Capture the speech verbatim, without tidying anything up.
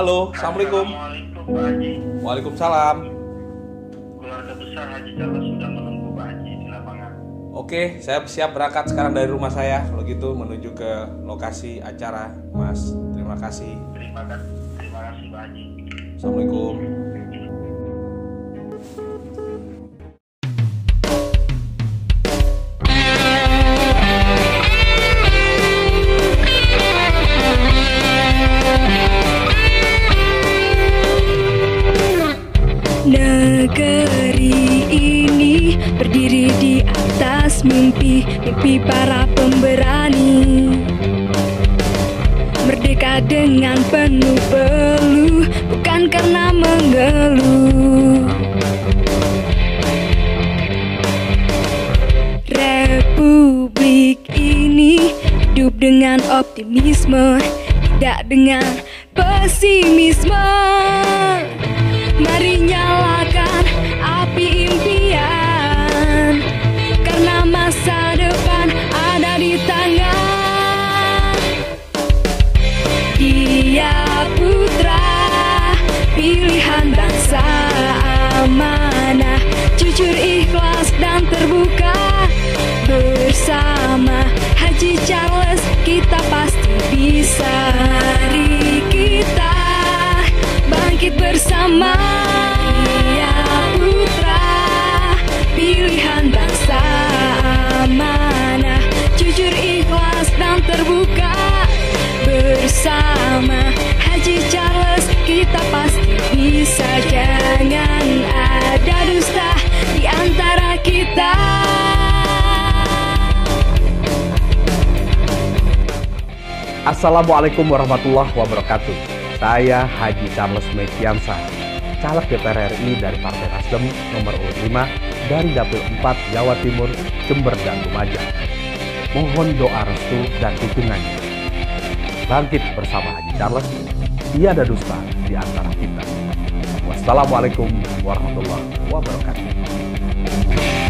Halo, Assalamualaikum. Assalamualaikum Pak Haji. Waalaikumsalam. Keluarga besar Haji Charles sudah menunggu Pak Haji di lapangan. Oke, saya siap berangkat sekarang dari rumah saya. Kalau gitu menuju ke lokasi acara, Mas. Terima kasih. Terima kasih, terima kasih Pak Haji. Assalamualaikum. Negeri ini berdiri di atas mimpi, mimpi para pemberani. Merdeka dengan penuh peluh, bukan karena mengeluh. Republik ini hidup dengan optimisme, tidak dengan pesimisme. Mari nyalakan api impian, karena masa depan ada di tangan. Dia putra pilihan bangsa amanah, jujur, ikhlas dan terbuka. Bersama Haji Charles kita pasti bisa. Mari kita bangkit bersama. Dia putra pilihan bangsa amanah, jujur, ikhlas dan terbuka. Bersama Haji Charles kita pasti bisa. Jangan ada dusta di antara kita. Assalamualaikum warahmatullahi wabarakatuh. Saya Haji Charles Mekiansah, caleg D P R R I dari Partai Nasdem nomor urut lima dari Dapil empat Jawa Timur, Jember dan Lumajang. Mohon doa restu dan dukungannya. Bangkit bersama Haji Charles, tiada dusta di antara kita. Wassalamualaikum warahmatullahi wabarakatuh.